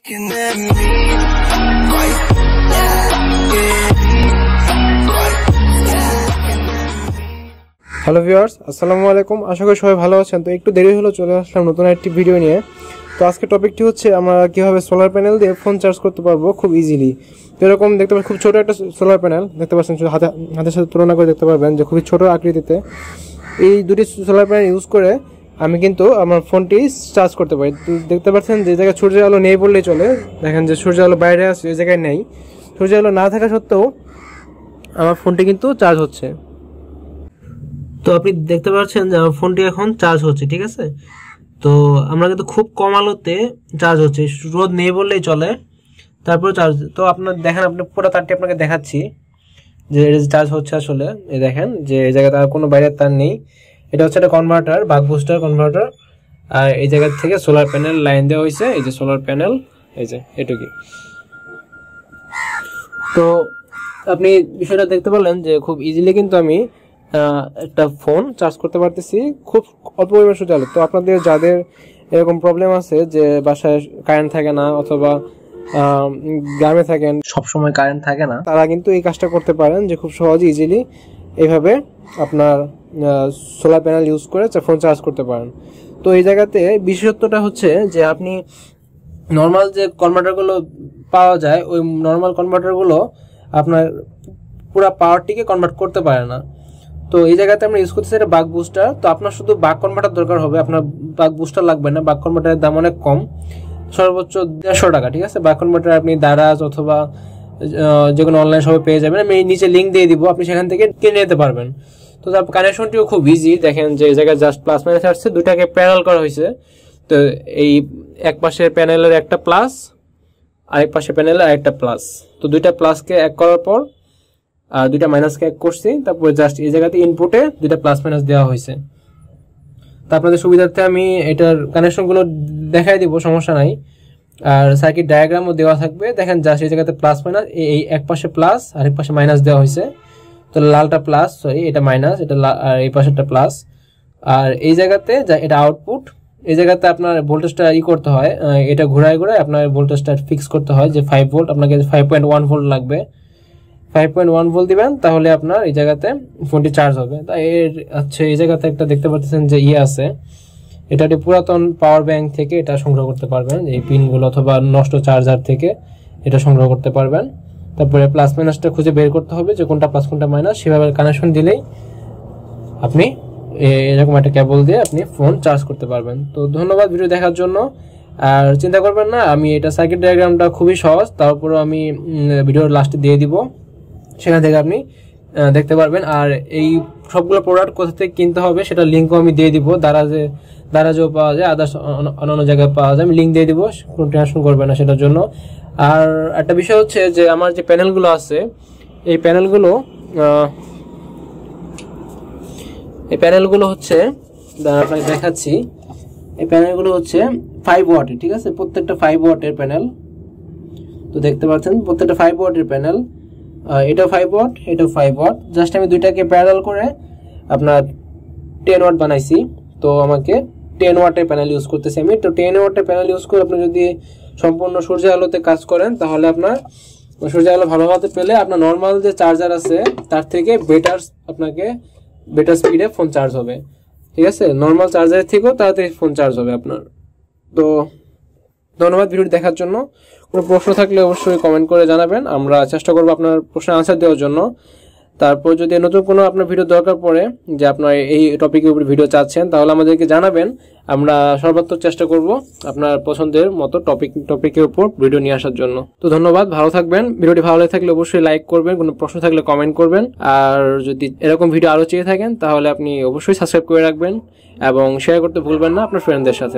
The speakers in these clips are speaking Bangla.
looking at me like that, yeah. Hello viewers, আসসালামু আলাইকুম। আশা করি সবাই ভালো আছেন। তো একটু দেরি হলো, চলে আসলাম নতুন একটি ভিডিও নিয়ে। তো আজকে টপিকটি হচ্ছে আমরা কীভাবে সোলার প্যানেল দিয়ে ফোন চার্জ করতে পারবো খুব ইজিলি। তো এরকম দেখতে পাচ্ছেন খুব ছোটো একটা সোলার প্যানেল দেখতে পাচ্ছেন, হাতের সাথে তুলনা করে দেখতে পারবেন যে খুবই ছোটো আকৃতিতে। এই দুটি সোলার প্যানেল ইউজ করে আমি কিন্তু আমার ফোনটি চার্জ করতে পারি। দেখতে পাচ্ছেন যে জায়গায় সূর্যের আলো নেই বললেই চলে, দেখেন যে সূর্যের আলো বাইরে আছে, এই জায়গায় নেই। সূর্যের আলো না থাকা সত্ত্বেও আমার ফোনটি কিন্তু চার্জ হচ্ছে। তো আপনি দেখতে পাচ্ছেন যে আমার ফোনটি এখন চার্জ হচ্ছে, ঠিক আছে। তো আমরা কিন্তু খুব কম আলোতে চার্জ হচ্ছে, রোদ নেই বললেই চলে, তারপরে চার্জ। তো আপনার দেখেন, আপনি পুরো তারটি আপনাকে দেখাচ্ছি যে চার্জ হচ্ছে আসলে। এই দেখেন যে এই জায়গাতে আর কোনো বাইরের তার নেই, এটা হচ্ছে একটা কনভার্টার, বাক বুস্টার কনভার্টার। আর এই জায়গা থেকে সোলার প্যানেল লাইন দেওয়া হয়েছে, এই যে সোলার প্যানেল, এই যে এটুকুই। তো আপনি বিষয়টা দেখতে পারলেন যে খুব ইজিলি কিন্তু আমি একটা ফোন চার্জ করতে পারতেছি খুব অল্প পরিমাণ সূর্য আলো। তো আপনাদের যাদের এরকম প্রবলেম আছে যে বাসায় কারেন্ট থাকে না অথবা গ্রামে থাকেন সবসময় কারেন্ট থাকে না, তারা কিন্তু এই কাজটা করতে পারেন যে খুব সহজে ইজিলি এইভাবে আপনার সোলার প্যানেল ইউজ করে ফোন চার্জ করতে পারেন। তো এই জায়গাতে বিশেষত্বটা হচ্ছে যে আপনি নর্মাল যে কনভার্টারগুলো পাওয়া যায়, ওই নর্মাল কনভার্টারগুলো আপনার পুরো পাওয়ারটিকে কনভার্ট করতে পারে না। তো এই জায়গাতে আমরা ইউজ করতেছি এটা বাক বুস্টার। তো আপনার শুধু বাক কনভার্টার দরকার হবে, আপনার বাক বুস্টার লাগবে না। বাক কনভার্টারের দাম অনেক কম, সর্বোচ্চ 150 টাকা, ঠিক আছে। বাক কনভার্টার আপনি দারাজ অথবা যে কোনো অনলাইন শপে পেয়ে যাবেন, আমি নিচে লিঙ্ক দিয়ে দিব, আপনি সেখান থেকে কিনে নিতে পারবেন। তো তার কানেকশনটিও খুব ইজি, দেখেন যে এই জায়গায় জাস্ট প্লাস মাইনাস আসছে, দুটাকে প্যানেল করা হয়েছে। তো এই এক পাশের প্যানেলের একটা প্লাস, আরেক পাশের প্যানেলের আরেকটা প্লাস। তো দুইটা প্লাসকে এক করার পর আর দুইটা মাইনাসকে এক করছি, তারপরে জাস্ট এই জায়গাতে ইনপুটে দুইটা প্লাস মাইনাস দেওয়া হয়েছে। তো আপনাদের সুবিধার্থে আমি এটার কানেকশনগুলো দেখাই দিব, সমস্যা নাই। আর সার্কিট ডায়াগ্রামও দেওয়া থাকবে, দেখেন জাস্ট এই জায়গাতে প্লাস মাইনাস, এই এক পাশে প্লাস আর এক পাশে মাইনাস দেওয়া হয়েছে। তো লালটা প্লাস, সরি এটা মাইনাস, এটা আর এই পাশেরটা প্লাস। আর এই জায়গাতে এটা আউটপুট, এই জায়গাতে আপনার ভোল্টেজটা করতে হয়, এটা ঘুরায় ঘুরায় আপনার ভোল্টেজটা ফিক্স করতে হয় যে 5 ভোল্ট, আপনাকে 5.1 ভোল্ট লাগবে। 5.1 ভোল্ট দিবেন, তাহলে আপনার এই জায়গাতে ফোনটি চার্জ হবে। তাই এর হচ্ছে এই জায়গাতে একটা দেখতে পাচ্ছেন যে আছে, এটা একটি পুরাতন পাওয়ার ব্যাংক থেকে এটা সংগ্রহ করতে পারবেন, এই পিনগুলো অথবা নষ্ট চার্জার থেকে এটা সংগ্রহ করতে পারবেন। তারপরে প্লাস মাইনাসটা খুঁজে বের করতে হবে যে কোনটা প্লাস কোনটা মাইনাস, সেভাবে কানেকশন দিলেই আপনি এরকম একটা কেবল দিয়ে আপনি ফোন চার্জ করতে পারবেন। তো ধন্যবাদ ভিডিও দেখার জন্য। আর চিন্তা করবেন না, আমি এটা সার্কিট ডায়াগ্রামটা খুবই সহজ, তারপরেও আমি ভিডিওর লাস্টে দিয়ে দিব, সেখান থেকে আপনি দেখতে পারবেন। আর এই সবগুলো প্রোডাক্ট কোথা থেকে কিনতে হবে সেটা লিঙ্কও আমি দিয়ে দিব, দারাজেও পাওয়া যায়, আদার্স অন্যান্য জায়গায় পাওয়া যায়, আমি লিঙ্ক দিয়ে দিব, কোনো টেনশন করবেন না সেটার জন্য। আর একটা বিষয় হচ্ছে যে আমার যে প্যানেলগুলো আছে, এই প্যানেলগুলো হচ্ছে আপনাকে দেখাচ্ছি, এই প্যানেলগুলো হচ্ছে 5 ওয়াটের, ঠিক আছে, প্রত্যেকটা 5 ওয়াটের প্যানেল। তো দেখতে পাচ্ছেন প্রত্যেকটা 5 ওয়াটের প্যানেল, এটা 5 ওয়াট, এটা 5 ওয়াট। জাস্ট আমি দুইটাকে প্যারালাল করে আপনার 10 ওয়াট বানাইছি। তো আমাকে 10 ওয়াটের প্যানেল ইউজ করতেছি আমি। তো 10 ওয়াটের প্যানেল ইউজ করে আপনি যদি সম্পূর্ণ সূর্যের আলোতে কাজ করেন, তাহলে আপনার সূর্যের আলো ভালোভাবে পেলে আপনার নর্মাল যে চার্জার আছে তার থেকে বেটার স্পিডে ফোন চার্জ হবে, ঠিক আছে। নর্মাল চার্জারের থেকেও তাড়াতাড়ি ফোন চার্জ হবে আপনার। তো ধন্যবাদ ভিডিওটি দেখার জন্য। কোনো প্রশ্ন থাকলে অবশ্যই কমেন্ট করে জানাবেন, আমরা চেষ্টা করবো আপনার প্রশ্নের আনসার দেওয়ার জন্য। তারপর যদি নতুন কোনো আপনার ভিডিও দরকার পড়ে যে আপনার এই টপিকের উপর ভিডিও চাচ্ছেন, তাহলে আমাদেরকে জানাবেন, আমরা সর্বাত্মক চেষ্টা করব আপনার পছন্দের মতো টপিকের উপর ভিডিও নিয়ে আসার জন্য। তো ধন্যবাদ, ভালো থাকবেন। ভিডিওটি ভালো লাগলে অবশ্যই লাইক করবেন, কোনো প্রশ্ন থাকলে কমেন্ট করবেন। আর যদি এরকম ভিডিও আরও চেয়ে থাকেন, তাহলে আপনি অবশ্যই সাবস্ক্রাইব করে রাখবেন এবং শেয়ার করতে ভুলবেন না আপনার ফ্রেন্ডদের সাথে।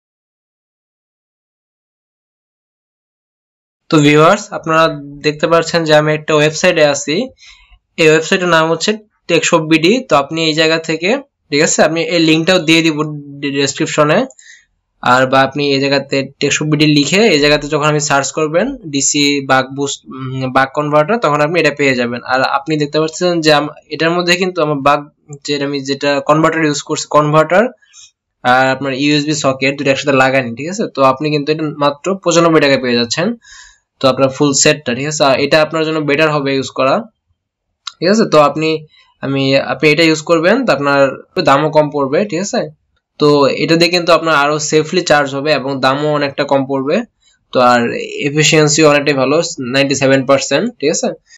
তো ভিউয়ার্স, আপনারা দেখতে পাচ্ছেন যে আমি একটা ওয়েবসাইটে আছি, এই ওয়েবসাইটের নাম হচ্ছে টেকশপবিডি। তো আপনি এই জায়গা থেকে, ঠিক আছে, আমি এই লিঙ্কটাও দিয়ে দিব ডেসক্রিপশনে, আর বা আপনি এই জায়গাতে টেকশপবিডি লিখে এই জায়গাতে যখন আপনি সার্চ করবেন ডিসি বাক কনভার্টার, তখন আপনি এটা পেয়ে যাবেন। আর আপনি দেখতে পাচ্ছেন যে এটার মধ্যে কিন্তু আমার আমি যেটা কনভার্টার ইউজ করছি, কনভার্টার আর আপনার ইউএসবি সকেট দুটো একসাথে লাগানি, ঠিক আছে। তো আপনি কিন্তু এটা মাত্র 95 টাকায় পেয়ে যাচ্ছেন। তো আপনার ফুল সেটটা, ঠিক আছে। এটা আপনার জন্য বেটার হবে ইউজ করা, ঠিক আছে। তো আপনি এটা ইউজ করবেন, তো আপনার দামও কম পড়বে, ঠিক আছে। তো এটা দিয়ে কিন্তু আপনার আরো সেফলি চার্জ হবে এবং দামও অনেকটা কম পড়বে। তো আর এফিসিয়েন্সি অনেকটাই ভালো, 97%, ঠিক আছে।